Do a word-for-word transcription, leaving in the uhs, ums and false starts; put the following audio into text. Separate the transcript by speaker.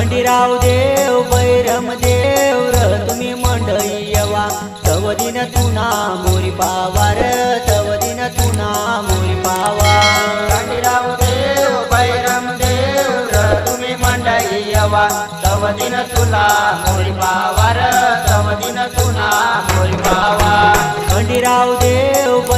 Speaker 1: खंडीराव देव बैरम देव र तुम्ही मंडळी येवा तव दिन तुना मोरी पावार तव दिन तुना मोरी पावा
Speaker 2: खंडीराव देव बैरम देव र तुम्ही मंडळी येवा तव दिन तुला मोरी पावार तव दिन तुना मोरी पावा
Speaker 1: खंडीराव देव